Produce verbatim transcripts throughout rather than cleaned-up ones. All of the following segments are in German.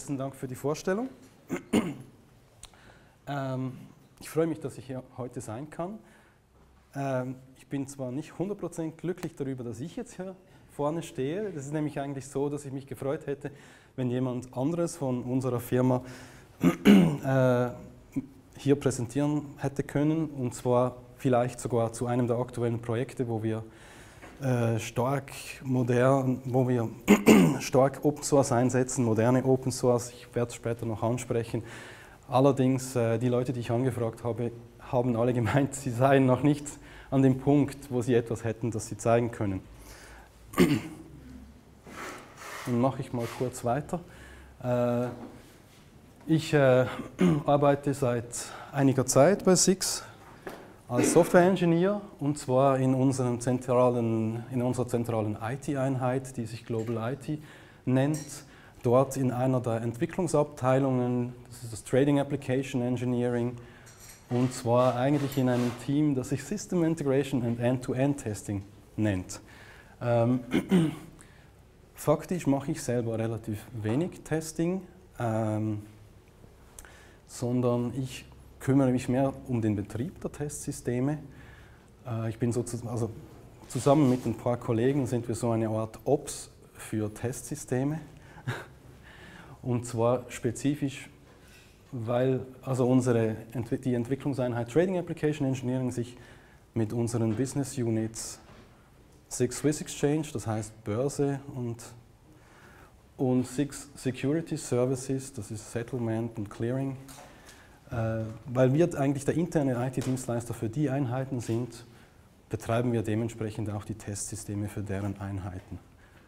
besten Dank für die Vorstellung. ähm, ich freue mich, dass ich hier heute sein kann. Ähm, ich bin zwar nicht hundert Prozent glücklich darüber, dass ich jetzt hier vorne stehe. Das ist nämlich eigentlich so, dass ich mich gefreut hätte, wenn jemand anderes von unserer Firma äh, hier präsentieren hätte können, und zwar vielleicht sogar zu einem der aktuellen Projekte, wo wir äh, stark modern, wo wir stark Open Source einsetzen, moderne Open Source. Ich werde es später noch ansprechen. Allerdings, äh, die Leute, die ich angefragt habe, haben alle gemeint, sie seien noch nicht an dem Punkt, wo sie etwas hätten, das sie zeigen können. Dann mache ich mal kurz weiter. Äh, ich äh, arbeite seit einiger Zeit bei SIX als Software-Engineer, und zwar in, unserem zentralen, in unserer zentralen I T-Einheit, die sich Global I T nennt. Dort in einer der Entwicklungsabteilungen, das ist das Trading Application Engineering, und zwar eigentlich in einem Team, das sich System Integration and End-to-End Testing nennt. Ähm, faktisch mache ich selber relativ wenig Testing, ähm, sondern ich kümmere mich mehr um den Betrieb der Testsysteme. Äh, ich bin sozusagen, also zusammen mit ein paar Kollegen sind wir so eine Art Ops für Testsysteme. Und zwar spezifisch, weil also unsere, die Entwicklungseinheit Trading Application Engineering sich mit unseren Business Units SIX Swiss Exchange, das heißt Börse, und, und SIX Security Services, das ist Settlement und Clearing, äh, weil wir eigentlich der interne I T-Dienstleister für die Einheiten sind, betreiben wir dementsprechend auch die Testsysteme für deren Einheiten.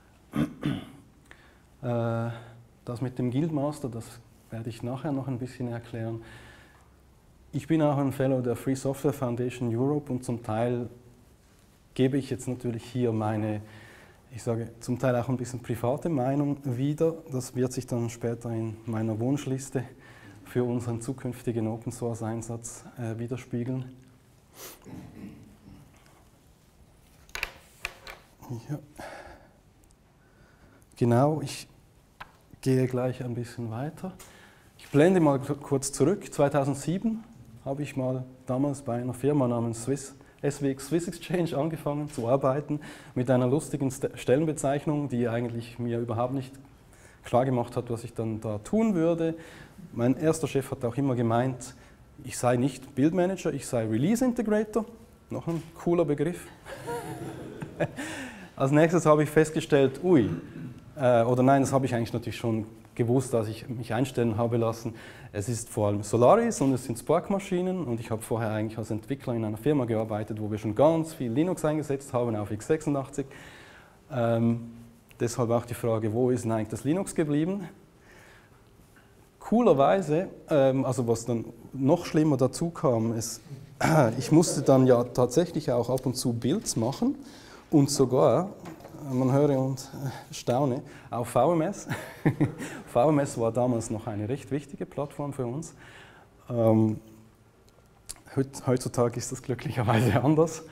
äh, das mit dem Guildmaster, das werde ich nachher noch ein bisschen erklären. Ich bin auch ein Fellow der Free Software Foundation Europe, und zum Teil gebe ich jetzt natürlich hier meine, ich sage zum Teil auch ein bisschen private Meinung wieder. Das wird sich dann später in meiner Wunschliste für unseren zukünftigen Open Source Einsatz äh, widerspiegeln. Ja. Genau, ich gehe gleich ein bisschen weiter. Ich blende mal kurz zurück. zweitausendsieben habe ich mal damals bei einer Firma namens Swiss, S W X Swiss Exchange angefangen zu arbeiten, mit einer lustigen Stellenbezeichnung, die eigentlich mir überhaupt nicht klar gemacht hat, was ich dann da tun würde. Mein erster Chef hat auch immer gemeint, ich sei nicht Build Manager, ich sei Release Integrator. Noch ein cooler Begriff. Als nächstes habe ich festgestellt, ui, äh, oder nein, das habe ich eigentlich natürlich schon gewusst, als ich mich einstellen habe lassen. Es ist vor allem Solaris und es sind Spark-Maschinen, und ich habe vorher eigentlich als Entwickler in einer Firma gearbeitet, wo wir schon ganz viel Linux eingesetzt haben auf x sechsundachtzig. Ähm, deshalb auch die Frage, wo ist denn eigentlich das Linux geblieben? Coolerweise, ähm, also was dann noch schlimmer dazu kam, ist, ich musste dann ja tatsächlich auch ab und zu Builds machen, und sogar, man höre und staune, auf V M S. V M S war damals noch eine recht wichtige Plattform für uns. Ähm, heutzutage ist das glücklicherweise anders.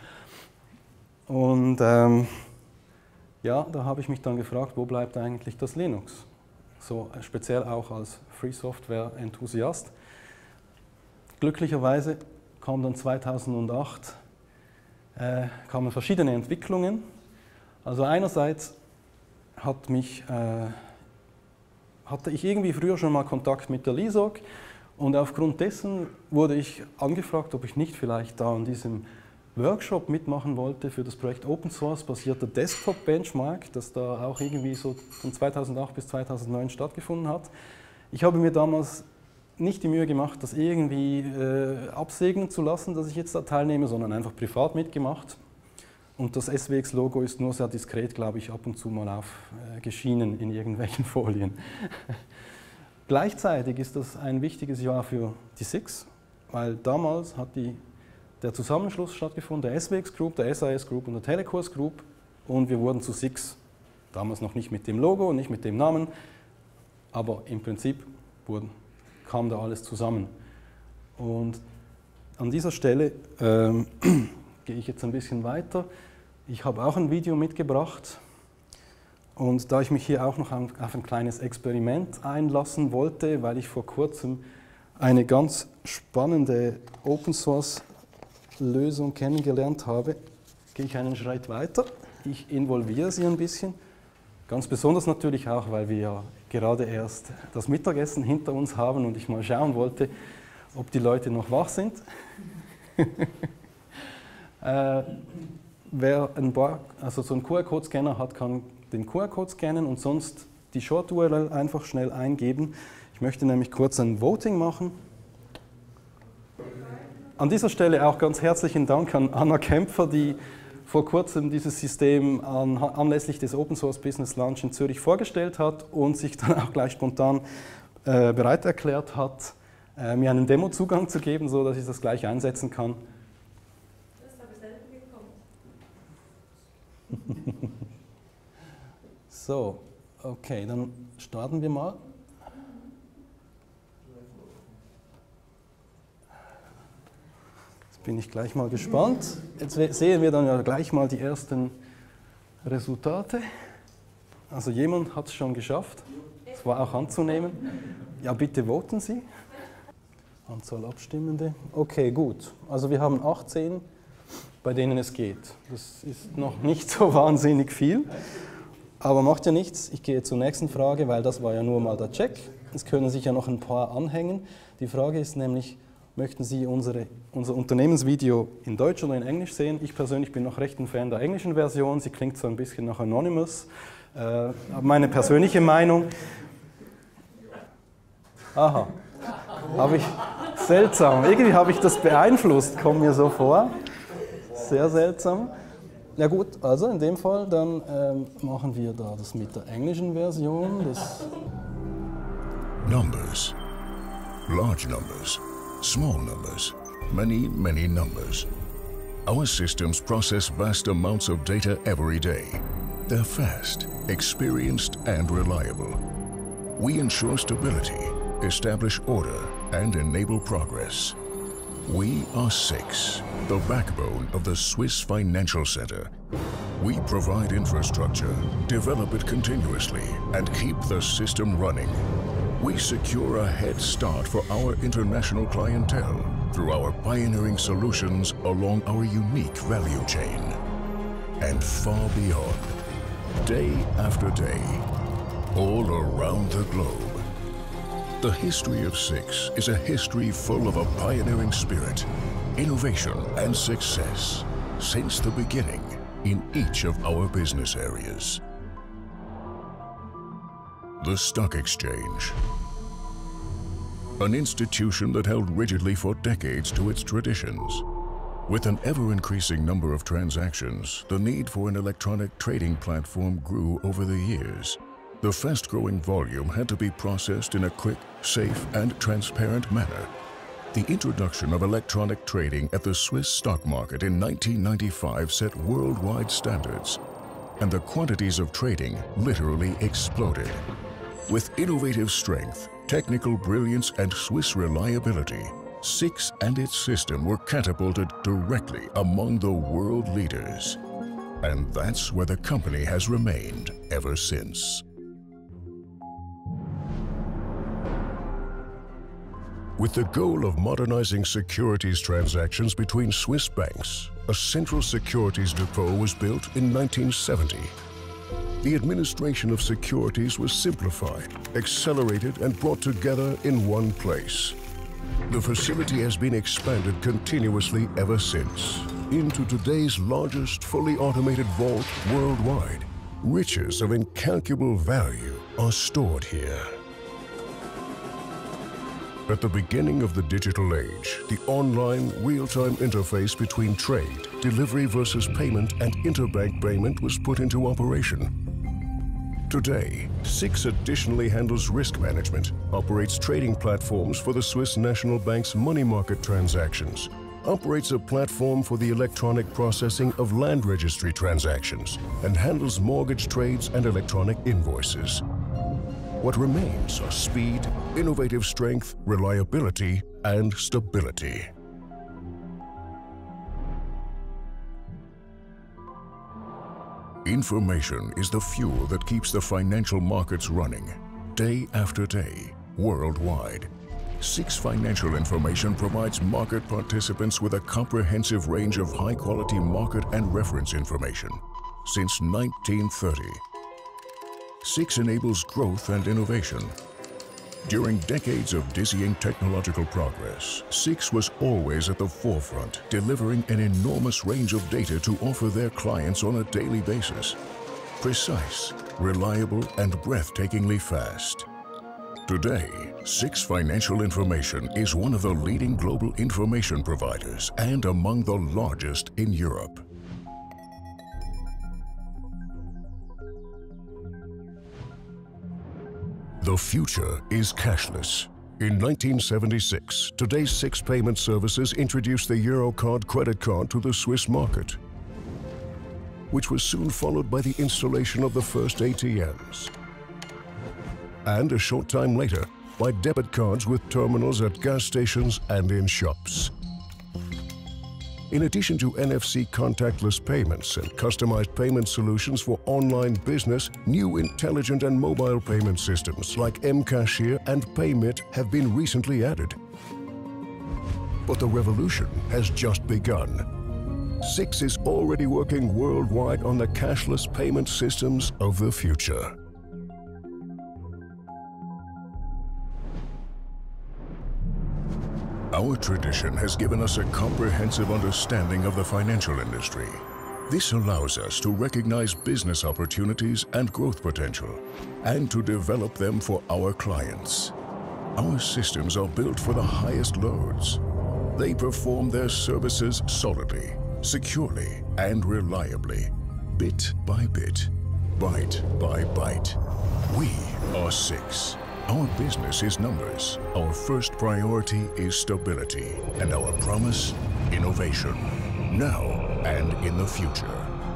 Und ähm, ja, da habe ich mich dann gefragt, wo bleibt eigentlich das Linux? So speziell auch als Free Software Enthusiast. Glücklicherweise kam dann zweitausendacht äh, kamen verschiedene Entwicklungen. Also einerseits hat mich, äh, hatte ich irgendwie früher schon mal Kontakt mit der L I S O C, und aufgrund dessen wurde ich angefragt, ob ich nicht vielleicht da an diesem Workshop mitmachen wollte für das Projekt Open Source basierter Desktop Benchmark, das da auch irgendwie so von zweitausendacht bis zweitausendneun stattgefunden hat. Ich habe mir damals nicht die Mühe gemacht, das irgendwie äh, absegnen zu lassen, dass ich jetzt da teilnehme, sondern einfach privat mitgemacht. Und das S W X-Logo ist nur sehr diskret, glaube ich, ab und zu mal aufgeschienen äh, in irgendwelchen Folien. Gleichzeitig ist das ein wichtiges Jahr für die SIX, weil damals hat die, der Zusammenschluss stattgefunden, der S W X Group, der S I S Group und der Telekurs Group, und wir wurden zu SIX. Damals noch nicht mit dem Logo, nicht mit dem Namen, aber im Prinzip wurden, kam da alles zusammen. Und an dieser Stelle ähm, gehe ich jetzt ein bisschen weiter. Ich habe auch ein Video mitgebracht, Und da ich mich hier auch noch auf ein kleines Experiment einlassen wollte, weil ich vor kurzem eine ganz spannende Open-Source-Lösung kennengelernt habe, gehe ich einen Schritt weiter. Ich involviere Sie ein bisschen. Ganz besonders natürlich auch, weil wir ja gerade erst das Mittagessen hinter uns haben und ich mal schauen wollte, ob die Leute noch wach sind. äh, wer ein Bar, also so einen Q R-Code-Scanner hat, kann den Q R-Code scannen und sonst die Short-U R L einfach schnell eingeben. Ich möchte nämlich kurz ein Voting machen. An dieser Stelle auch ganz herzlichen Dank an Anna Kämpfer, die vor kurzem dieses System an, anlässlich des Open Source Business Lunch in Zürich vorgestellt hat und sich dann auch gleich spontan äh, bereit erklärt hat, äh, mir einen Demo-Zugang zu geben, sodass ich das gleich einsetzen kann. Das ist aber selten gekommen. So, okay, dann starten wir mal. Jetzt bin ich gleich mal gespannt. Jetzt sehen wir dann ja gleich mal die ersten Resultate. Also jemand hat es schon geschafft. Das war auch anzunehmen. Ja, bitte voten Sie. Anzahl Abstimmende. Okay, gut. Also wir haben achtzehn, bei denen es geht. Das ist noch nicht so wahnsinnig viel. Aber macht ja nichts, ich gehe zur nächsten Frage, weil das war ja nur mal der Check. Es können sich ja noch ein paar anhängen. Die Frage ist nämlich, möchten Sie unsere, unser Unternehmensvideo in Deutsch oder in Englisch sehen? Ich persönlich bin noch recht ein Fan der englischen Version. Sie klingt so ein bisschen nach Anonymous. Äh, meine persönliche Meinung. Aha, habe ich, seltsam. Irgendwie habe ich das beeinflusst, kommt mir so vor. Sehr seltsam. Ja gut, also in dem Fall, dann ähm, machen wir da das mit der englischen Version. Das Numbers. Large numbers. Small numbers. Many, many numbers. Our systems process vast amounts of data every day. They're fast, experienced, and reliable. We ensure stability, establish order, and enable progress. We are SIX, the backbone of the Swiss Financial Center. We provide infrastructure, develop it continuously, and keep the system running. We secure a head start for our international clientele through our pioneering solutions along our unique value chain. And far beyond, day after day, all around the globe. The history of SIX is a history full of a pioneering spirit, innovation, and success since the beginning in each of our business areas. The Stock Exchange. An institution that held rigidly for decades to its traditions. With an ever-increasing number of transactions, the need for an electronic trading platform grew over the years. The fast-growing volume had to be processed in a quick, safe, and transparent manner. The introduction of electronic trading at the Swiss stock market in nineteen ninety-five set worldwide standards, and the quantities of trading literally exploded. With innovative strength, technical brilliance, and Swiss reliability, SIX and its system were catapulted directly among the world leaders. And that's where the company has remained ever since. With the goal of modernizing securities transactions between Swiss banks, a central securities depot was built in nineteen seventy. The administration of securities was simplified, accelerated, and brought together in one place. The facility has been expanded continuously ever since into today's largest fully automated vault worldwide. Riches of incalculable value are stored here. At the beginning of the digital age, the online, real-time interface between trade, delivery versus payment, and interbank payment was put into operation. Today, SIX additionally handles risk management, operates trading platforms for the Swiss National Bank's money market transactions, operates a platform for the electronic processing of land registry transactions, and handles mortgage trades and electronic invoices. What remains are speed, innovative strength, reliability, and stability. Information is the fuel that keeps the financial markets running, day after day, worldwide. SIX Financial Information provides market participants with a comprehensive range of high-quality market and reference information. Since nineteen thirty, SIX enables growth and innovation. During decades of dizzying technological progress, SIX was always at the forefront, delivering an enormous range of data to offer their clients on a daily basis. Precise, reliable, and breathtakingly fast. Today, SIX Financial Information is one of the leading global information providers and among the largest in Europe. The future is cashless. In nineteen seventy-six, today's SIX Payment Services introduced the Eurocard credit card to the Swiss market, which was soon followed by the installation of the first A T Ms. And a short time later, by debit cards with terminals at gas stations and in shops. In addition to N F C contactless payments and customized payment solutions for online business, new intelligent and mobile payment systems like M-Cashier and PayMit have been recently added. But the revolution has just begun. SIX is already working worldwide on the cashless payment systems of the future. Our tradition has given us a comprehensive understanding of the financial industry. This allows us to recognize business opportunities and growth potential, and to develop them for our clients. Our systems are built for the highest loads. They perform their services solidly, securely, and reliably, bit by bit, byte by byte. We are SIX. Our business is numbers. Our first priority is stability, and our promise, innovation, now and in the future.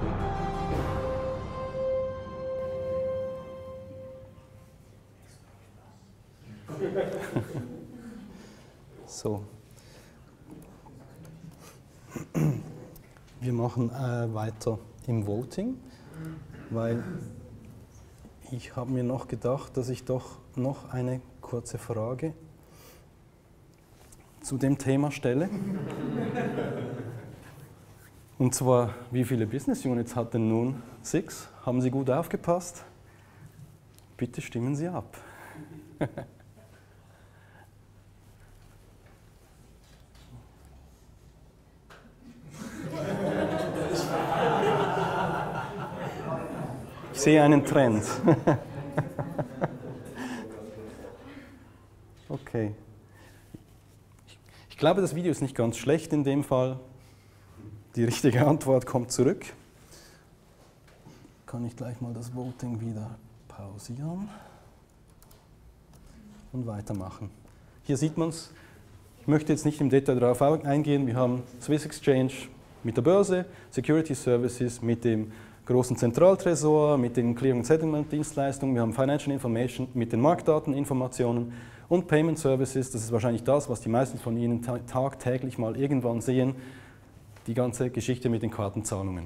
So. Wir machen äh, weiter im Voting, weil ich habe mir noch gedacht, dass ich doch noch eine kurze Frage zu dem Thema stelle. Und zwar, wie viele Business Units hat denn nun SIX? Haben Sie gut aufgepasst? Bitte stimmen Sie ab. Ich sehe einen Trend. Okay. Ich glaube, das Video ist nicht ganz schlecht in dem Fall. Die richtige Antwort kommt zurück. Kann ich gleich mal das Voting wieder pausieren und weitermachen. Hier sieht man es. Ich möchte jetzt nicht im Detail darauf eingehen. Wir haben Swiss Exchange mit der Börse, Security Services mit dem großen Zentraltresor, mit den Clearing- und Settlement-Dienstleistungen. Wir haben Financial Information mit den Marktdateninformationen und Payment Services. Das ist wahrscheinlich das, was die meisten von Ihnen ta tagtäglich mal irgendwann sehen. Die ganze Geschichte mit den Kartenzahlungen.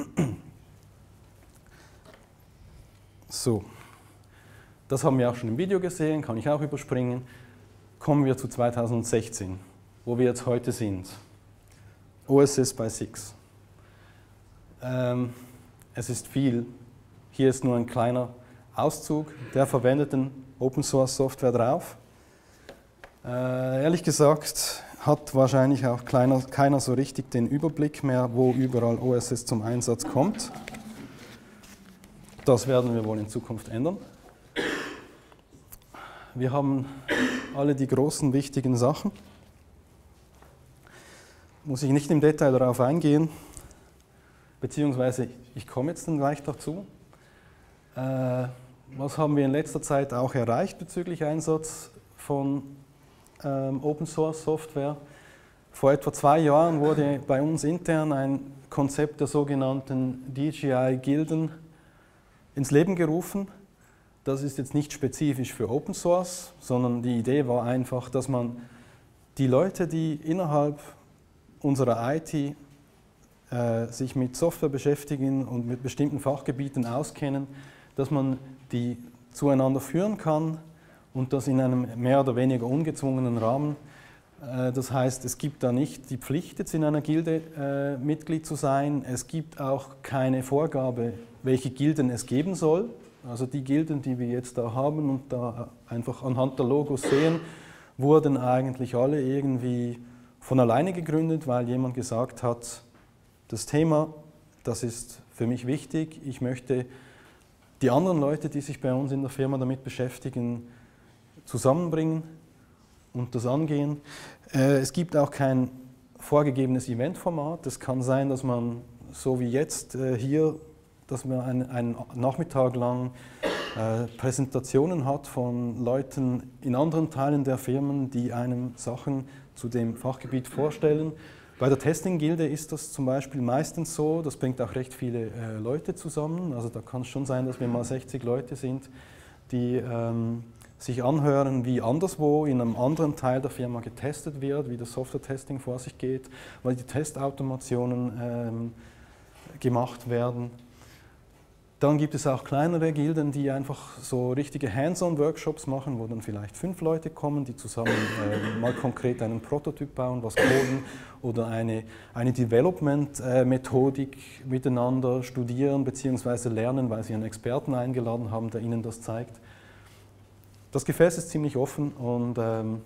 So, das haben wir auch schon im Video gesehen, kann ich auch überspringen. Kommen wir zu zweitausendsechzehn, wo wir jetzt heute sind. O S S bei SIX. Ähm, es ist viel. Hier ist nur ein kleiner Auszug der verwendeten Open-Source-Software drauf. Äh, ehrlich gesagt hat wahrscheinlich auch kleiner, keiner so richtig den Überblick mehr, wo überall O S S zum Einsatz kommt. Das werden wir wohl in Zukunft ändern. Wir haben alle die großen, wichtigen Sachen. Muss ich nicht im Detail darauf eingehen, beziehungsweise ich komme jetzt dann gleich dazu. Äh, was haben wir in letzter Zeit auch erreicht bezüglich Einsatz von ähm, Open Source Software? Vor etwa zwei Jahren wurde bei uns intern ein Konzept der sogenannten D G I-Gilden ins Leben gerufen. Das ist jetzt nicht spezifisch für Open Source, sondern die Idee war einfach, dass man die Leute, die innerhalb unserer I T äh, sich mit Software beschäftigen und mit bestimmten Fachgebieten auskennen, dass man die zueinander führen kann und das in einem mehr oder weniger ungezwungenen Rahmen. Äh, das heißt, es gibt da nicht die Pflicht, jetzt in einer Gilde äh, Mitglied zu sein. Es gibt auch keine Vorgabe, welche Gilden es geben soll. Also die Gilden, die wir jetzt da haben und da einfach anhand der Logos sehen, wurden eigentlich alle irgendwie von alleine gegründet, weil jemand gesagt hat, das Thema, das ist für mich wichtig, ich möchte die anderen Leute, die sich bei uns in der Firma damit beschäftigen, zusammenbringen und das angehen. Es gibt auch kein vorgegebenes Eventformat. Es kann sein, dass man so wie jetzt hier, dass man einen, einen Nachmittag lang äh, Präsentationen hat von Leuten in anderen Teilen der Firmen, die einem Sachen zu dem Fachgebiet vorstellen. Bei der Testing-Gilde ist das zum Beispiel meistens so, das bringt auch recht viele äh, Leute zusammen. Also da kann es schon sein, dass wir mal sechzig Leute sind, die ähm, sich anhören, wie anderswo in einem anderen Teil der Firma getestet wird, wie das Software-Testing vor sich geht, weil die Testautomationen ähm, gemacht werden. Dann gibt es auch kleinere Gilden, die einfach so richtige Hands-on-Workshops machen, wo dann vielleicht fünf Leute kommen, die zusammen äh, mal konkret einen Prototyp bauen, was coden oder eine, eine Development-Methodik miteinander studieren bzw. lernen, weil sie einen Experten eingeladen haben, der ihnen das zeigt. Das Gefäß ist ziemlich offen und ähm,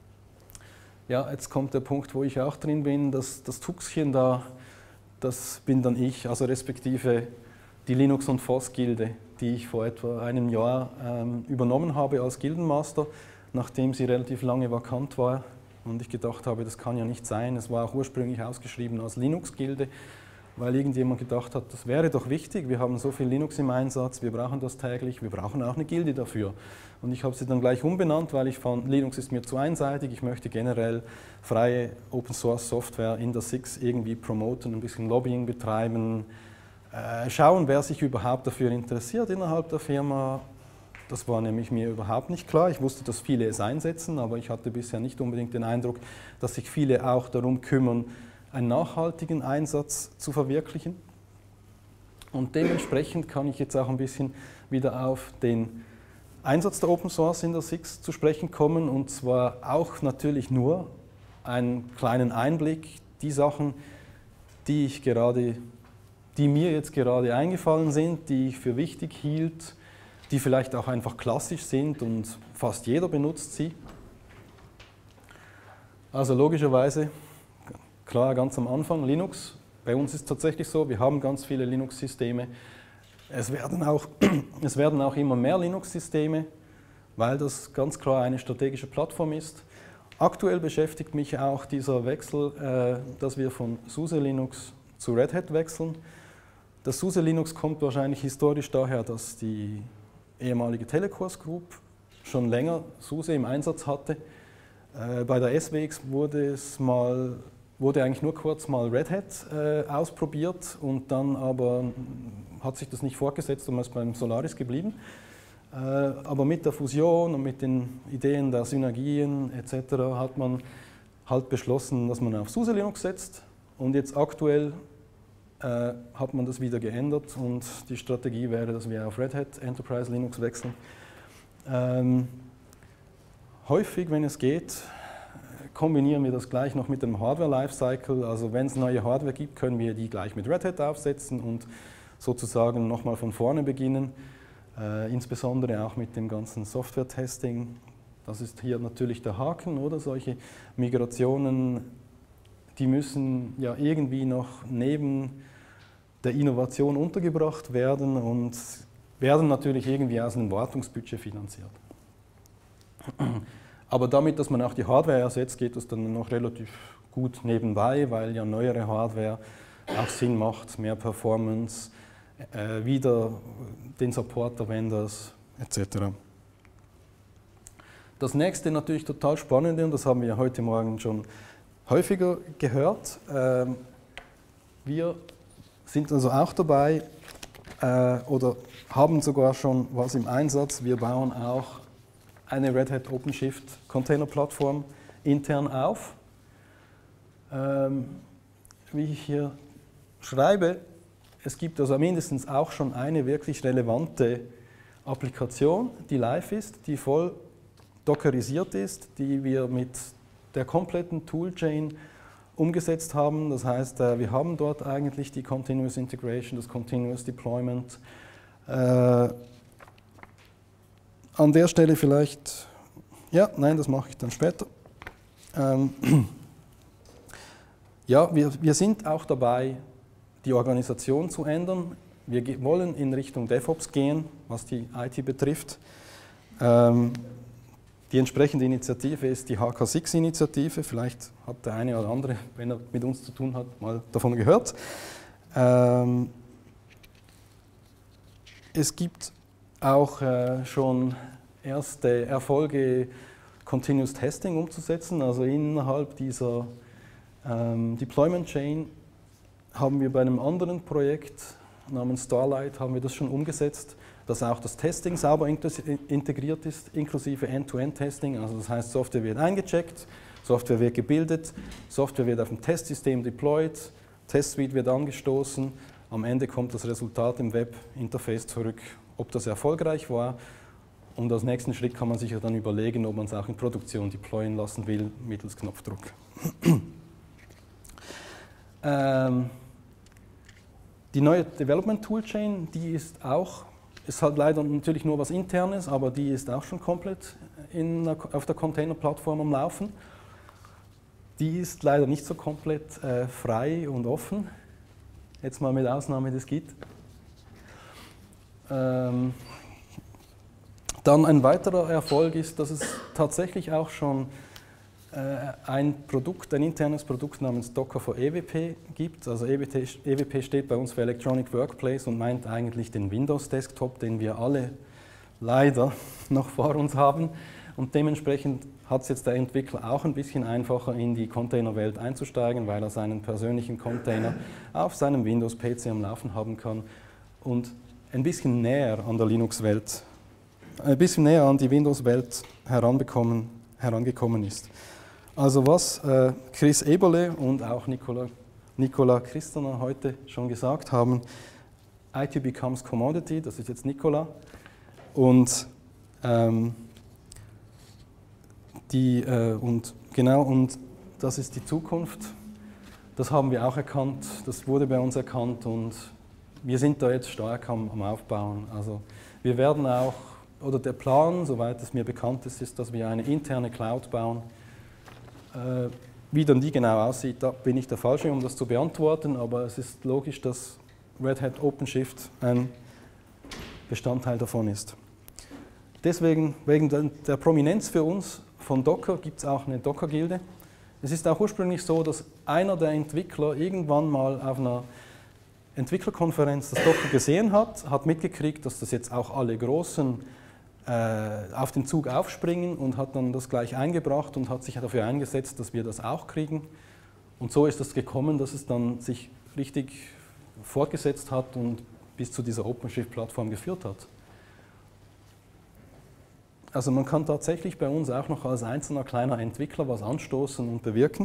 ja, jetzt kommt der Punkt, wo ich auch drin bin. Das, das Tuxchen da, das bin dann ich, also respektive die Linux- und F O S-Gilde, die ich vor etwa einem Jahr ähm, übernommen habe als Gildenmaster, nachdem sie relativ lange vakant war und ich gedacht habe, das kann ja nicht sein. Es war auch ursprünglich ausgeschrieben als Linux-Gilde, weil irgendjemand gedacht hat, das wäre doch wichtig, wir haben so viel Linux im Einsatz, wir brauchen das täglich, wir brauchen auch eine Gilde dafür. Und ich habe sie dann gleich umbenannt, weil ich fand, Linux ist mir zu einseitig, ich möchte generell freie Open-Source-Software in der SIX irgendwie promoten, ein bisschen Lobbying betreiben, Äh, schauen, wer sich überhaupt dafür interessiert innerhalb der Firma. Das war nämlich mir überhaupt nicht klar. Ich wusste, dass viele es einsetzen, aber ich hatte bisher nicht unbedingt den Eindruck, dass sich viele auch darum kümmern, einen nachhaltigen Einsatz zu verwirklichen. Und dementsprechend kann ich jetzt auch ein bisschen wieder auf den Einsatz der Open Source in der SIX zu sprechen kommen, und zwar auch natürlich nur einen kleinen Einblick, die Sachen, die ich gerade die mir jetzt gerade eingefallen sind, die ich für wichtig hielt, die vielleicht auch einfach klassisch sind und fast jeder benutzt sie. Also logischerweise, klar, ganz am Anfang Linux. Bei uns ist es tatsächlich so, wir haben ganz viele Linux-Systeme. Es werden auch, es werden auch immer mehr Linux-Systeme, weil das ganz klar eine strategische Plattform ist. Aktuell beschäftigt mich auch dieser Wechsel, äh, dass wir von SUSE Linux zu Red Hat wechseln. Das SUSE Linux kommt wahrscheinlich historisch daher, dass die ehemalige Telecourse Group schon länger SUSE im Einsatz hatte. Äh, bei der S W X wurde es mal, wurde eigentlich nur kurz mal Red Hat äh, ausprobiert und dann aber hat sich das nicht fortgesetzt und man ist beim Solaris geblieben. Äh, aber mit der Fusion und mit den Ideen der Synergien et cetera hat man halt beschlossen, dass man auf SUSE Linux setzt, und jetzt aktuell Äh, hat man das wieder geändert und die Strategie wäre, dass wir auf Red Hat Enterprise Linux wechseln. Ähm, häufig, wenn es geht, kombinieren wir das gleich noch mit dem Hardware Lifecycle. Also wenn es neue Hardware gibt, können wir die gleich mit Red Hat aufsetzen und sozusagen nochmal von vorne beginnen. Äh, insbesondere auch mit dem ganzen Software-Testing. Das ist hier natürlich der Haken, oder? Solche Migrationen, die müssen ja irgendwie noch neben der Innovation untergebracht werden und werden natürlich irgendwie aus einem Wartungsbudget finanziert. Aber damit, dass man auch die Hardware ersetzt, geht das dann noch relativ gut nebenbei, weil ja neuere Hardware auch Sinn macht, mehr Performance, äh, wieder den Support der Vendors et cetera. Das nächste natürlich total spannende, und das haben wir heute Morgen schon häufiger gehört. Ähm, wir sind also auch dabei äh, oder haben sogar schon was im Einsatz. Wir bauen auch eine Red Hat OpenShift Container-Plattform intern auf. Ähm, wie ich hier schreibe, es gibt also mindestens auch schon eine wirklich relevante Applikation, die live ist, die voll dockerisiert ist, die wir mit der kompletten Toolchain umgesetzt haben. Das heißt, wir haben dort eigentlich die Continuous Integration, das Continuous Deployment. Äh, an der Stelle vielleicht, ja, nein, das mache ich dann später. Ähm, ja, wir, wir sind auch dabei, die Organisation zu ändern. Wir wollen in Richtung DevOps gehen, was die I T betrifft. Ähm, die entsprechende Initiative ist die H K sechs Initiative. Vielleicht hat der eine oder andere, wenn er mit uns zu tun hat, mal davon gehört. Ähm, es gibt auch äh, schon erste Erfolge, Continuous Testing umzusetzen. Also innerhalb dieser ähm, Deployment Chain haben wir bei einem anderen Projekt namens Starlight haben wir das schon umgesetzt, dass auch das Testing sauber integriert ist, inklusive End-to-End-Testing. Also das heißt, Software wird eingecheckt, Software wird gebildet, Software wird auf dem Testsystem deployed, Test-Suite wird angestoßen, am Ende kommt das Resultat im Web-Interface zurück, ob das erfolgreich war. Und als nächsten Schritt kann man sich ja dann überlegen, ob man es auch in Produktion deployen lassen will, mittels Knopfdruck. ähm, Die neue Development Toolchain, die ist auch, ist halt leider natürlich nur was Internes, aber die ist auch schon komplett in, auf der Container-Plattform am Laufen. Die ist leider nicht so komplett äh, frei und offen, jetzt mal mit Ausnahme des Git. Ähm, dann ein weiterer Erfolg ist, dass es tatsächlich auch schon ein Produkt, ein internes Produkt namens Docker for E W P gibt. Also E W P, E W P steht bei uns für Electronic Workplace und meint eigentlich den Windows-Desktop, den wir alle leider noch vor uns haben. Und dementsprechend hat es jetzt der Entwickler auch ein bisschen einfacher, in die Containerwelt einzusteigen, weil er seinen persönlichen Container auf seinem Windows-P C am Laufen haben kann und ein bisschen näher an der Linux-Welt, ein bisschen näher an die Windows-Welt heranbekommen, herangekommen ist. Also was äh, Chris Eberle und auch Nicola, Nicola Christoner heute schon gesagt haben, I T becomes commodity, das ist jetzt Nicola, und, ähm, die, äh, und genau, und das ist die Zukunft. Das haben wir auch erkannt, das wurde bei uns erkannt und wir sind da jetzt stark am, am Aufbauen. Also wir werden auch, oder der Plan, soweit es mir bekannt ist, ist, dass wir eine interne Cloud bauen. Äh, wie dann die genau aussieht, da bin ich der Falsche, um das zu beantworten, aber es ist logisch, dass Red Hat OpenShift ein Bestandteil davon ist. Deswegen, wegen der Prominenz für uns von Docker, gibt es auch eine Docker-Gilde. Es ist auch ursprünglich so, dass einer der Entwickler irgendwann mal auf einer Entwicklerkonferenz das Docker gesehen hat, hat mitgekriegt, dass das jetzt auch alle großen auf den Zug aufspringen und hat dann das gleich eingebracht und hat sich dafür eingesetzt, dass wir das auch kriegen. Und so ist es gekommen, dass es dann sich richtig fortgesetzt hat und bis zu dieser OpenShift-Plattform geführt hat. Also man kann tatsächlich bei uns auch noch als einzelner kleiner Entwickler was anstoßen und bewirken.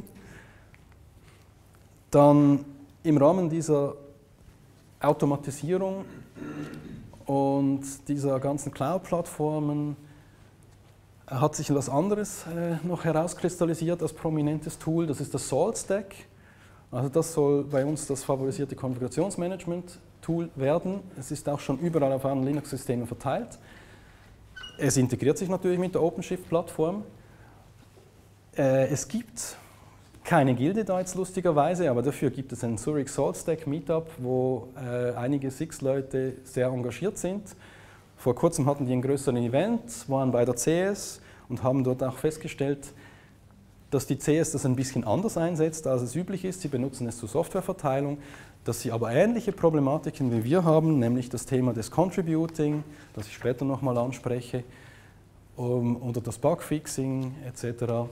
Dann im Rahmen dieser Automatisierung und dieser ganzen Cloud-Plattformen hat sich etwas anderes äh, noch herauskristallisiert als prominentes Tool. Das ist das SaltStack. Also das soll bei uns das favorisierte Konfigurationsmanagement-Tool werden. Es ist auch schon überall auf allen Linux-Systemen verteilt. Es integriert sich natürlich mit der OpenShift-Plattform. Äh, es gibt keine Gilde da jetzt lustigerweise, aber dafür gibt es ein Zurich SaltStack Meetup, wo äh, einige Six-Leute sehr engagiert sind. Vor kurzem hatten die einen größeren Event, waren bei der C S und haben dort auch festgestellt, dass die C S das ein bisschen anders einsetzt, als es üblich ist. Sie benutzen es zur Softwareverteilung, dass sie aber ähnliche Problematiken wie wir haben, nämlich das Thema des Contributing, das ich später nochmal anspreche, um, oder das Bugfixing et cetera.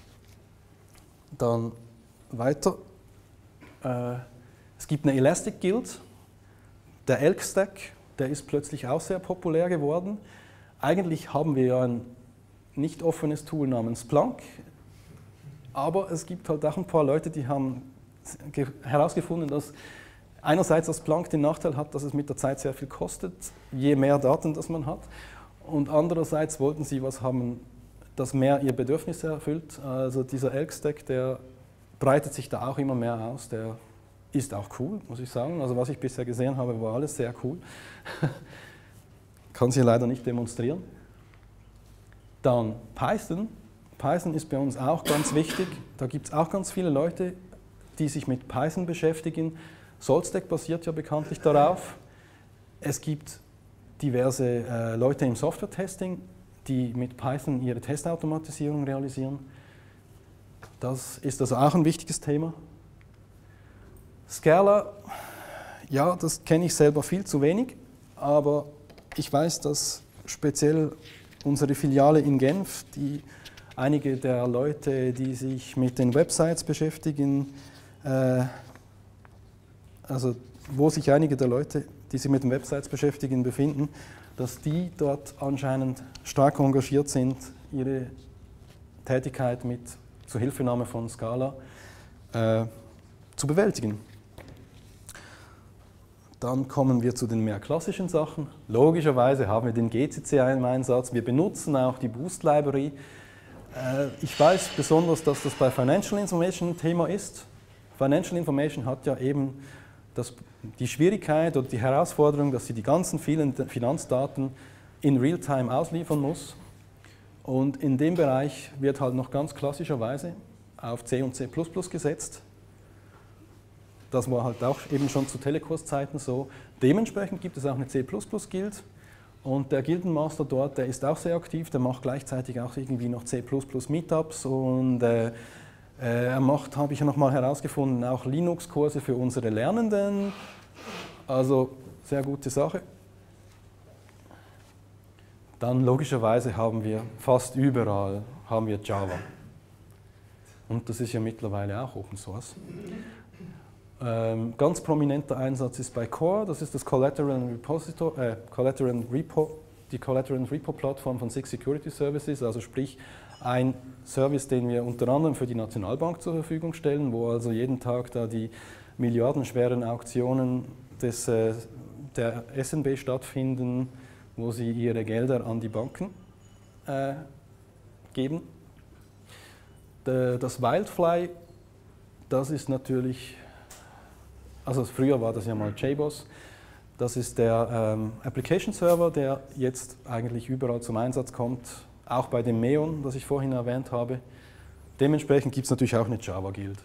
Dann weiter. Äh, es gibt eine Elastic Guild, der Elk Stack, der ist plötzlich auch sehr populär geworden. Eigentlich haben wir ja ein nicht offenes Tool namens Splunk, aber es gibt halt auch ein paar Leute, die haben herausgefunden, dass einerseits das Splunk den Nachteil hat, dass es mit der Zeit sehr viel kostet, je mehr Daten das man hat. Und andererseits wollten sie was haben, das mehr ihr Bedürfnis erfüllt. Also dieser Elk-Stack, der breitet sich da auch immer mehr aus. Der ist auch cool, muss ich sagen. Also was ich bisher gesehen habe, war alles sehr cool. Kann sie leider nicht demonstrieren. Dann Python. Python ist bei uns auch ganz wichtig. Da gibt es auch ganz viele Leute, die sich mit Python beschäftigen. SaltStack basiert ja bekanntlich darauf. Es gibt diverse äh, Leute im Software-Testing, die mit Python ihre Testautomatisierung realisieren. Das ist also auch ein wichtiges Thema. Scala, ja, das kenne ich selber viel zu wenig, aber ich weiß, dass speziell unsere Filiale in Genf, die einige der Leute, die sich mit den Websites beschäftigen, äh, also wo sich einige der Leute, die sich mit den Websites beschäftigen, befinden, dass die dort anscheinend stark engagiert sind, ihre Tätigkeit mit Zuhilfenahme von Scala äh, zu bewältigen. Dann kommen wir zu den mehr klassischen Sachen. Logischerweise haben wir den G C C im Einsatz. Wir benutzen auch die Boost Library. Äh, ich weiß besonders, dass das bei Financial Information ein Thema ist. Financial Information hat ja eben das, die Schwierigkeit oder die Herausforderung, dass sie die ganzen vielen Finanzdaten in Realtime ausliefern muss. Und in dem Bereich wird halt noch ganz klassischerweise auf C und C plus plus gesetzt. Das war halt auch eben schon zu Telekurszeiten so. Dementsprechend gibt es auch eine C plus plus Guild und der Gildenmaster dort, der ist auch sehr aktiv, der macht gleichzeitig auch irgendwie noch C plus plus Meetups und äh, er macht, habe ich ja nochmal herausgefunden, auch Linux-Kurse für unsere Lernenden. Also sehr gute Sache. Dann logischerweise haben wir fast überall haben wir Java. Und das ist ja mittlerweile auch Open Source. Ähm, ganz prominenter Einsatz ist bei Core, das ist das Collateral Repository, äh, Collateral Repo, die Collateral Repo Plattform von Six Security Services, also sprich ein Service, den wir unter anderem für die Nationalbank zur Verfügung stellen, wo also jeden Tag da die milliardenschweren Auktionen des, äh, der S N B stattfinden, wo sie ihre Gelder an die Banken äh, geben. De, das Wildfly, das ist natürlich, also früher war das ja mal J BOSS, das ist der ähm, Application Server, der jetzt eigentlich überall zum Einsatz kommt, auch bei dem Meon, das ich vorhin erwähnt habe. Dementsprechend gibt es natürlich auch eine Java Guild.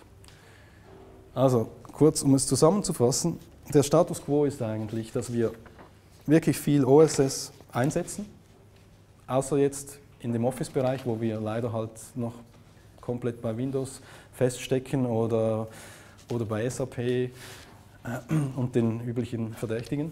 Also kurz, um es zusammenzufassen, der Status Quo ist eigentlich, dass wir wirklich viel O S S einsetzen, außer jetzt in dem Office-Bereich, wo wir leider halt noch komplett bei Windows feststecken oder, oder bei S A P und den üblichen Verdächtigen.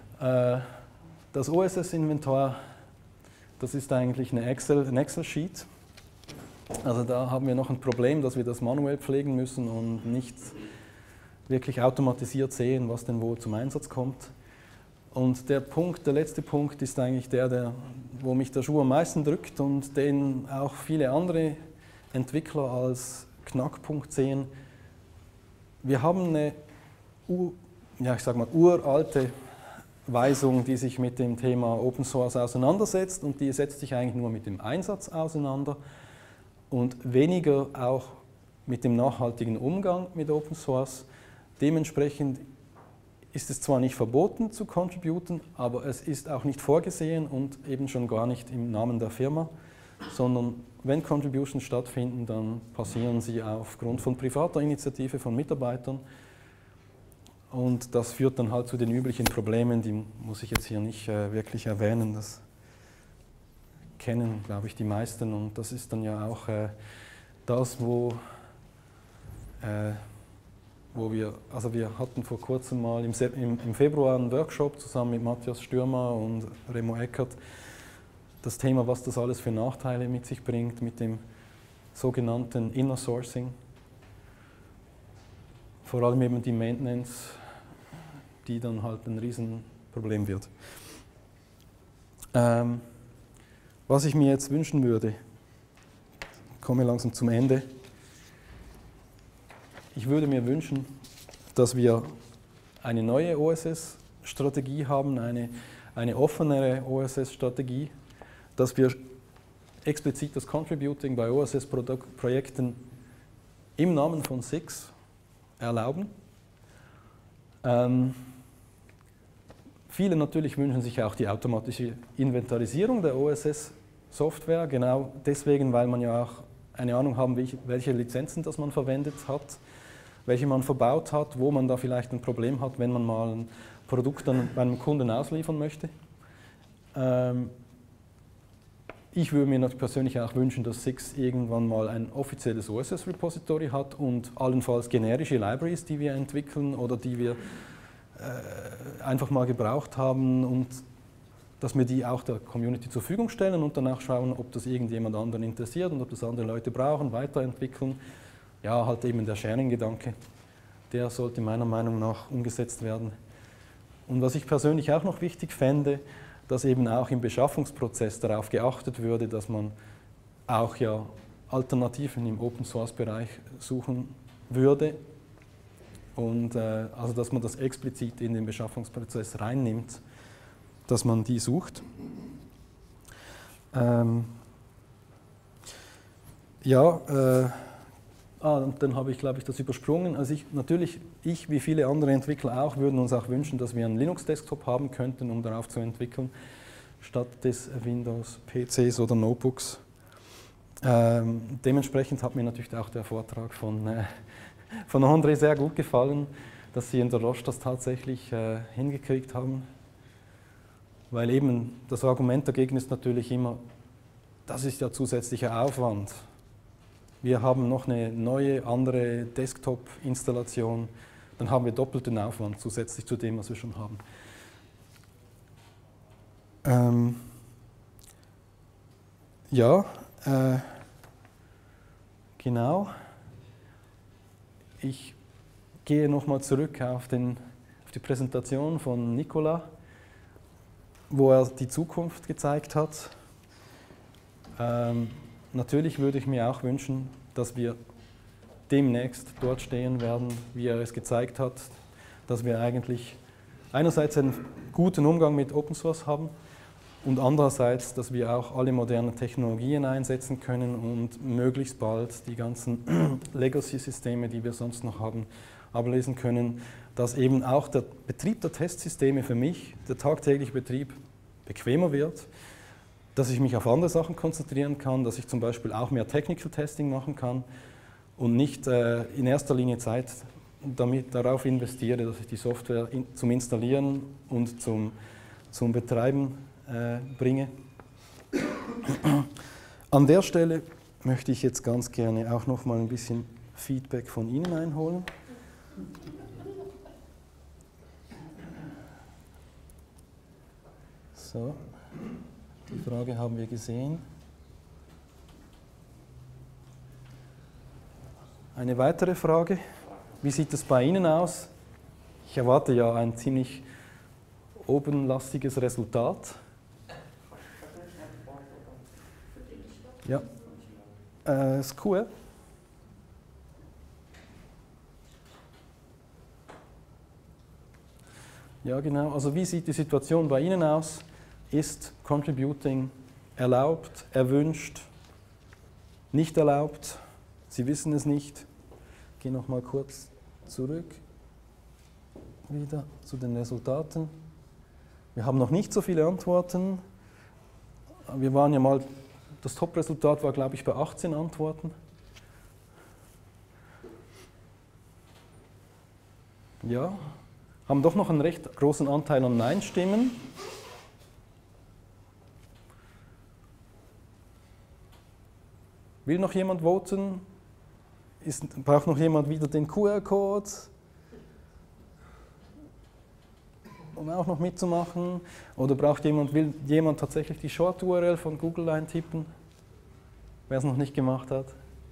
Das O S S-Inventar, das ist eigentlich eine Excel, ein Excel-Sheet. Also da haben wir noch ein Problem, dass wir das manuell pflegen müssen und nicht wirklich automatisiert sehen, was denn wo zum Einsatz kommt. Und der Punkt, der letzte Punkt ist eigentlich der, der, wo mich der Schuh am meisten drückt und den auch viele andere Entwickler als Knackpunkt sehen. Wir haben eine U, ja, ich sag mal, uralte Weisung, die sich mit dem Thema Open Source auseinandersetzt und die setzt sich eigentlich nur mit dem Einsatz auseinander und weniger auch mit dem nachhaltigen Umgang mit Open Source. Dementsprechend ist es zwar nicht verboten zu contributen, aber es ist auch nicht vorgesehen und eben schon gar nicht im Namen der Firma, sondern wenn Contributions stattfinden, dann passieren sie aufgrund von privater Initiative von Mitarbeitern und das führt dann halt zu den üblichen Problemen, die muss ich jetzt hier nicht äh, wirklich erwähnen, das kennen, glaube ich, die meisten und das ist dann ja auch äh, das, wo äh, wo wir, also wir hatten vor kurzem mal im, im, im Februar einen Workshop zusammen mit Matthias Stürmer und Remo Eckert, das Thema, was das alles für Nachteile mit sich bringt, mit dem sogenannten Inner Sourcing. Vor allem eben die Maintenance, die dann halt ein Riesenproblem wird. Ähm, was ich mir jetzt wünschen würde, ich komme langsam zum Ende. Ich würde mir wünschen, dass wir eine neue O S S-Strategie haben, eine, eine offenere O S S-Strategie, dass wir explizit das Contributing bei O S S-Projekten im Namen von S I X erlauben. Ähm, viele natürlich wünschen sich auch die automatische Inventarisierung der O S S-Software, genau deswegen, weil man ja auch eine Ahnung haben, welche Lizenzen das man verwendet hat, welche man verbaut hat, wo man da vielleicht ein Problem hat, wenn man mal ein Produkt dann bei einem Kunden ausliefern möchte. Ähm, ich würde mir persönlich auch wünschen, dass S I X irgendwann mal ein offizielles O S S-Repository hat und allenfalls generische Libraries, die wir entwickeln oder die wir äh, einfach mal gebraucht haben, und dass wir die auch der Community zur Verfügung stellen und danach schauen, ob das irgendjemand anderen interessiert und ob das andere Leute brauchen, weiterentwickeln. Ja, halt eben der Sharing-Gedanke, der sollte meiner Meinung nach umgesetzt werden. Und was ich persönlich auch noch wichtig fände, dass eben auch im Beschaffungsprozess darauf geachtet würde, dass man auch ja Alternativen im Open-Source-Bereich suchen würde und äh, also dass man das explizit in den Beschaffungsprozess reinnimmt, dass man die sucht. Ähm, ja, äh, ah, und dann habe ich, glaube ich, das übersprungen. Also ich, natürlich, ich wie viele andere Entwickler auch, würden uns auch wünschen, dass wir einen Linux-Desktop haben könnten, um darauf zu entwickeln, statt des Windows-P Cs oder Notebooks. Ähm, dementsprechend hat mir natürlich auch der Vortrag von, äh, von André sehr gut gefallen, dass Sie in der Roche das tatsächlich äh, hingekriegt haben. Weil eben das Argument dagegen ist natürlich immer, das ist ja zusätzlicher Aufwand. Wir haben noch eine neue, andere Desktop-Installation, dann haben wir doppelten Aufwand zusätzlich zu dem, was wir schon haben. Ähm, ja, äh, genau. Ich gehe nochmal zurück auf, den, auf die Präsentation von Nicola, wo er die Zukunft gezeigt hat. Ähm, natürlich würde ich mir auch wünschen, dass wir demnächst dort stehen werden, wie er es gezeigt hat, dass wir eigentlich einerseits einen guten Umgang mit Open Source haben und andererseits, dass wir auch alle modernen Technologien einsetzen können und möglichst bald die ganzen Legacy-Systeme, die wir sonst noch haben, ablesen können, dass eben auch der Betrieb der Testsysteme für mich, der tagtägliche Betrieb, bequemer wird, dass ich mich auf andere Sachen konzentrieren kann, dass ich zum Beispiel auch mehr Technical Testing machen kann und nicht äh, in erster Linie Zeit damit, darauf investiere, dass ich die Software in, zum Installieren und zum, zum Betreiben äh, bringe. An der Stelle möchte ich jetzt ganz gerne auch noch mal ein bisschen Feedback von Ihnen einholen. So, die Frage haben wir gesehen. Eine weitere Frage, wie sieht es bei Ihnen aus? Ich erwarte ja ein ziemlich openlastiges Resultat. Ja, äh, S Q L. Ja, genau. Also wie sieht die Situation bei Ihnen aus? Ist Contributing erlaubt, erwünscht, nicht erlaubt? Sie wissen es nicht. Ich gehe noch mal kurz zurück wieder zu den Resultaten. Wir haben noch nicht so viele Antworten. Wir waren ja mal, das Top-Resultat war, glaube ich, bei achtzehn Antworten. Ja, haben doch noch einen recht großen Anteil an Nein-Stimmen. Will noch jemand voten? Ist, braucht noch jemand wieder den Q R-Code, um auch noch mitzumachen? Oder braucht jemand, will jemand tatsächlich die Short-U R L von Google eintippen, wer es noch nicht gemacht hat?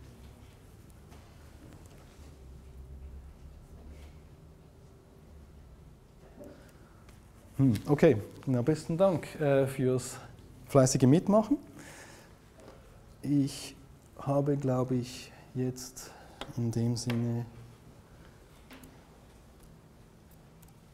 Hm, okay, na, besten Dank äh, fürs fleißige Mitmachen. Ich habe, glaube ich, jetzt in dem Sinne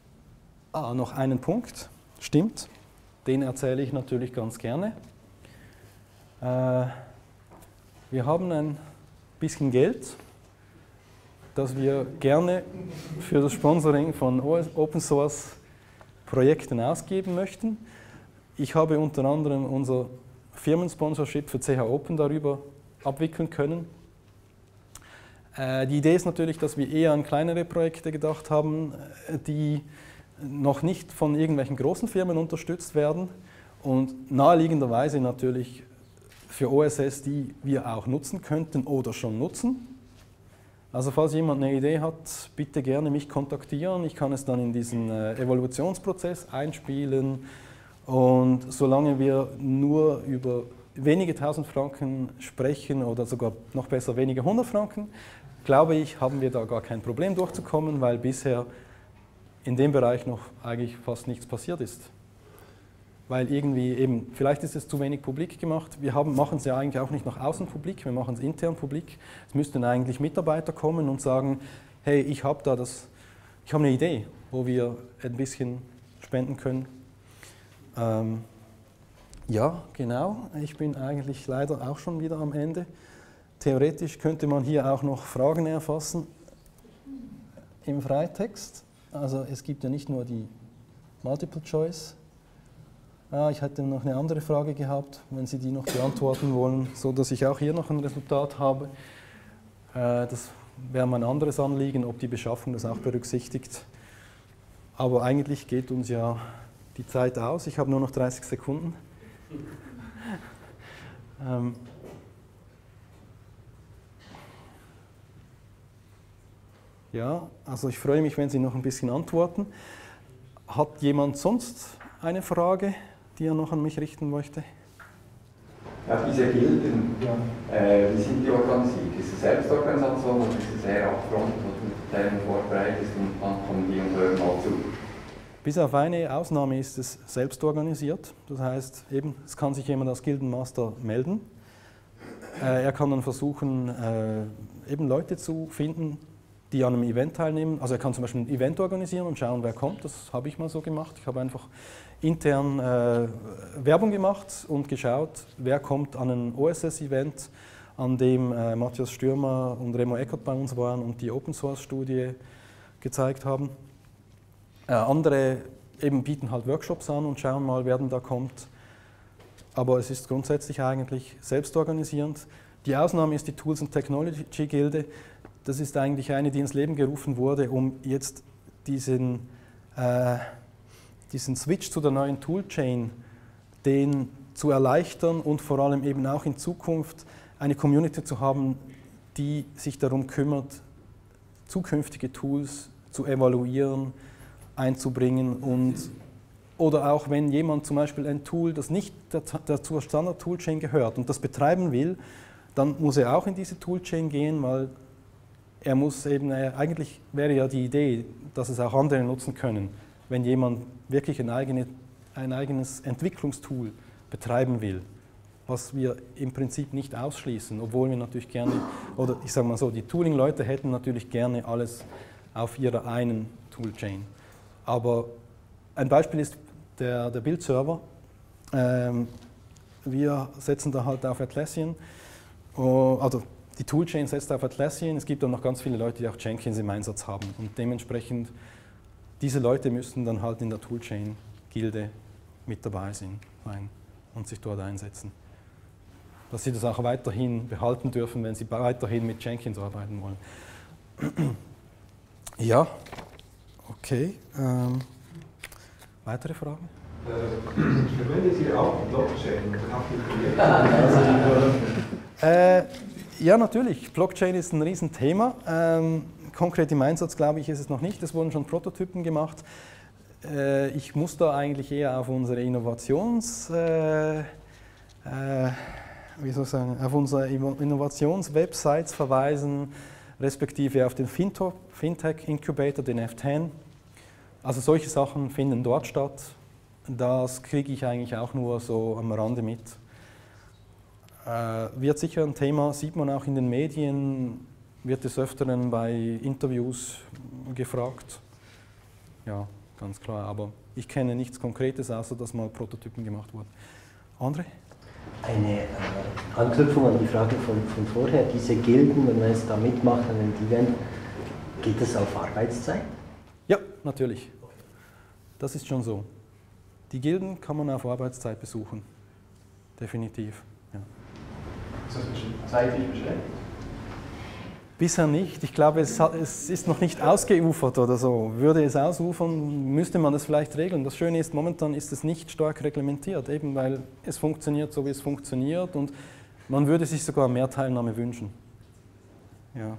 Ah, noch einen Punkt, stimmt, den erzähle ich natürlich ganz gerne. Äh, wir haben ein bisschen Geld, das wir gerne für das Sponsoring von Open Source Projekten ausgeben möchten. Ich habe unter anderem unser Firmensponsorship für C H Open darüber abwickeln können. Äh, die Idee ist natürlich, dass wir eher an kleinere Projekte gedacht haben, die noch nicht von irgendwelchen großen Firmen unterstützt werden und naheliegenderweise natürlich für O S S, die wir auch nutzen könnten oder schon nutzen. Also falls jemand eine Idee hat, bitte gerne mich kontaktieren. Ich kann es dann in diesen äh, Evaluationsprozess einspielen. Und solange wir nur über wenige tausend Franken sprechen oder sogar noch besser wenige hundert Franken, glaube ich, haben wir da gar kein Problem durchzukommen, weil bisher in dem Bereich noch eigentlich fast nichts passiert ist. Weil irgendwie eben, vielleicht ist es zu wenig publik gemacht. Wir haben, machen es ja eigentlich auch nicht nach außen publik, wir machen es intern publik. Es müssten eigentlich Mitarbeiter kommen und sagen, hey, ich habe da das, ich habe eine Idee, wo wir ein bisschen spenden können. Ähm, ja, genau, ich bin eigentlich leider auch schon wieder am Ende. Theoretisch könnte man hier auch noch Fragen erfassen im Freitext. Also es gibt ja nicht nur die Multiple Choice. Ah, ich hätte noch eine andere Frage gehabt, wenn Sie die noch beantworten wollen, so dass ich auch hier noch ein Resultat habe. Äh, das wäre mein anderes Anliegen, ob die Beschaffung das auch berücksichtigt. Aber eigentlich geht uns ja die Zeit aus. Ich habe nur noch dreißig Sekunden. ähm, ja, also ich freue mich, wenn Sie noch ein bisschen antworten. Hat jemand sonst eine Frage, die er noch an mich richten möchte? Auf diese Gilden, ja. äh, wie sind die organisiert? Ist es Selbstorganisation oder ist es eher Upfront, wo du mit Themen vorbereitest und dann kommen die und hören mal zu? Bis auf eine Ausnahme ist es selbst organisiert. Das heißt, eben, es kann sich jemand als Gildenmaster melden. Äh, er kann dann versuchen, äh, eben Leute zu finden, die an einem Event teilnehmen. Also er kann zum Beispiel ein Event organisieren und schauen, wer kommt. Das habe ich mal so gemacht. Ich habe einfach intern äh, Werbung gemacht und geschaut, wer kommt an ein O S S-Event, an dem äh, Matthias Stürmer und Remo Eckert bei uns waren und die Open-Source-Studie gezeigt haben. Äh, andere eben bieten halt Workshops an und schauen mal, wer denn da kommt. Aber es ist grundsätzlich eigentlich selbstorganisierend. Die Ausnahme ist die Tools and Technology Gilde. Das ist eigentlich eine, die ins Leben gerufen wurde, um jetzt diesen, äh, diesen Switch zu der neuen Toolchain, den zu erleichtern und vor allem eben auch in Zukunft eine Community zu haben, die sich darum kümmert, zukünftige Tools zu evaluieren, einzubringen und oder auch wenn jemand zum Beispiel ein Tool, das nicht zur Standard-Toolchain gehört und das betreiben will, dann muss er auch in diese Toolchain gehen, weil er muss eben, eigentlich wäre ja die Idee, dass es auch andere nutzen können, wenn jemand wirklich ein, eigene, ein eigenes Entwicklungstool betreiben will, was wir im Prinzip nicht ausschließen, obwohl wir natürlich gerne, oder ich sage mal so, die Tooling-Leute hätten natürlich gerne alles auf ihrer einen Toolchain. Aber ein Beispiel ist der, der Build-Server. Ähm, wir setzen da halt auf Atlassian, also die Toolchain setzt auf Atlassian, es gibt dann noch ganz viele Leute, die auch Jenkins im Einsatz haben und dementsprechend, diese Leute müssen dann halt in der Toolchain-Gilde mit dabei sein und sich dort einsetzen. Dass sie das auch weiterhin behalten dürfen, wenn sie weiterhin mit Jenkins arbeiten wollen. Ja, okay. Ähm, weitere Fragen? Äh, verwenden Sie auch Blockchain und habt ihr Projekte? Ja, natürlich. Blockchain ist ein Riesenthema. Ähm, konkret im Einsatz, glaube ich, ist es noch nicht. Es wurden schon Prototypen gemacht. Äh, ich muss da eigentlich eher auf unsere Innovations, äh, äh, wie soll ich sagen, auf unsere Innovationswebsites verweisen, respektive auf den Fintech Incubator, den F zehn. Also solche Sachen finden dort statt. Das kriege ich eigentlich auch nur so am Rande mit. Äh, wird sicher ein Thema, sieht man auch in den Medien, wird des Öfteren bei Interviews gefragt. Ja, ganz klar. Aber ich kenne nichts Konkretes, außer dass mal Prototypen gemacht wurden. André? Eine äh, Anknüpfung an die Frage von, von vorher, diese Gilden, wenn man jetzt da mitmacht an einem Event, geht das auf Arbeitszeit? Ja, natürlich. Das ist schon so. Die Gilden kann man auf Arbeitszeit besuchen. Definitiv. Ja. Ist das zeitlich beschränkt? Bisher nicht. Ich glaube, es, hat, es ist noch nicht ausgeufert oder so. Würde es ausufern, müsste man das vielleicht regeln. Das Schöne ist, momentan ist es nicht stark reglementiert, eben weil es funktioniert so, wie es funktioniert und man würde sich sogar mehr Teilnahme wünschen. Ja.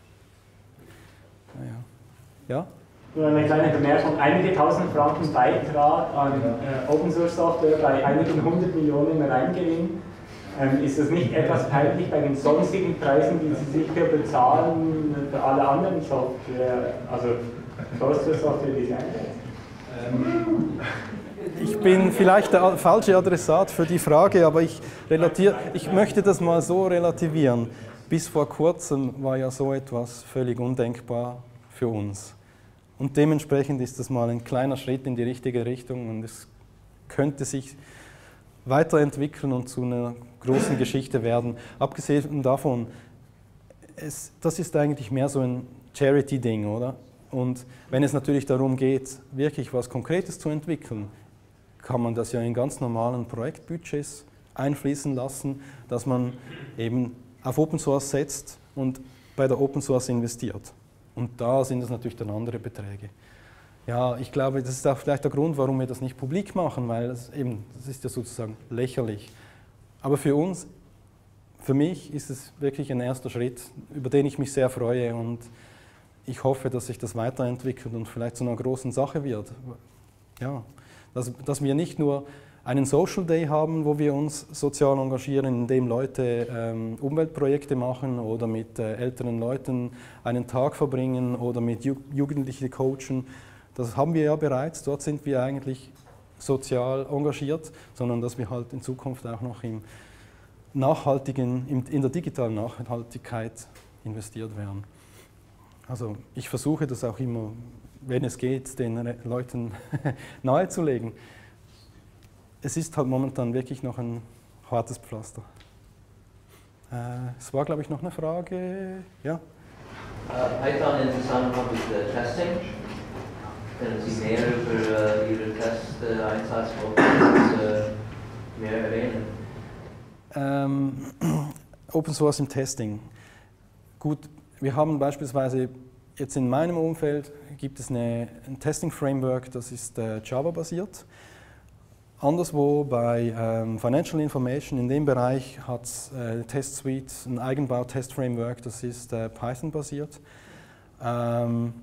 Ja. Ja? Nur eine kleine Bemerkung, einige tausend Franken Beitrag an äh, Open Source Software bei einigen hundert Millionen Reingewinn. Ähm, ist das nicht etwas peinlich bei den sonstigen Preisen, die Sie sicher bezahlen für alle anderen Software, also Source Software, die Sie einsetzen? Ähm, ich bin vielleicht der falsche Adressat für die Frage, aber ich, relatier, ich möchte das mal so relativieren. Bis vor kurzem war ja so etwas völlig undenkbar für uns. Und dementsprechend ist das mal ein kleiner Schritt in die richtige Richtung und es könnte sich weiterentwickeln und zu einer großen Geschichte werden. Abgesehen davon, es, das ist eigentlich mehr so ein Charity-Ding, oder? Und wenn es natürlich darum geht, wirklich was Konkretes zu entwickeln, kann man das ja in ganz normalen Projektbudgets einfließen lassen, dass man eben auf Open Source setzt und bei der Open Source investiert. Und da sind es natürlich dann andere Beträge. Ja, ich glaube, das ist auch vielleicht der Grund, warum wir das nicht publik machen, weil das, eben, das ist ja sozusagen lächerlich. Aber für uns, für mich ist es wirklich ein erster Schritt, über den ich mich sehr freue und ich hoffe, dass sich das weiterentwickelt und vielleicht zu einer großen Sache wird. Ja, dass, dass wir nicht nur einen Social Day haben, wo wir uns sozial engagieren, indem Leute ähm, Umweltprojekte machen oder mit äh, älteren Leuten einen Tag verbringen oder mit Ju Jugendlichen coachen. Das haben wir ja bereits, dort sind wir eigentlich sozial engagiert, sondern dass wir halt in Zukunft auch noch im nachhaltigen, in der digitalen Nachhaltigkeit investiert werden. Also ich versuche das auch immer, wenn es geht, den Leuten nahezulegen. Es ist halt momentan wirklich noch ein hartes Pflaster. Äh, es war, glaube ich, noch eine Frage. Ja? Uh, Python in Zusammenhang mit uh, Testing. Können Sie mehr über uh, Ihren Testeinsatz uh, mehr erwähnen? Ähm, Open Source im Testing. Gut, wir haben beispielsweise jetzt in meinem Umfeld gibt es eine, ein Testing-Framework, das ist äh, Java-basiert. Anderswo bei ähm, Financial Information, in dem Bereich hat äh, Test Suite ein Eigenbau-Test-Framework, das ist äh, Python-basiert. Ähm,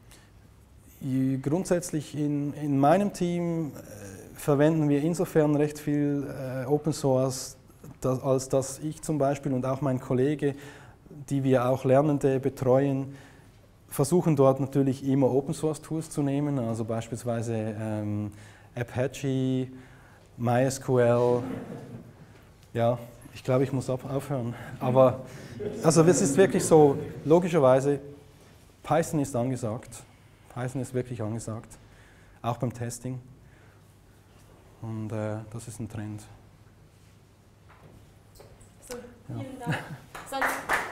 grundsätzlich in, in meinem Team äh, verwenden wir insofern recht viel äh, Open Source, dass, als dass ich zum Beispiel und auch mein Kollege, die wir auch Lernende betreuen, versuchen dort natürlich immer Open Source Tools zu nehmen, also beispielsweise ähm, Apache, MySQL, ja, ich glaube, ich muss aufhören. Aber also es ist wirklich so, logischerweise, Python ist angesagt. Python ist wirklich angesagt, auch beim Testing. Und äh, das ist ein Trend. So, vielen Dank. Sonst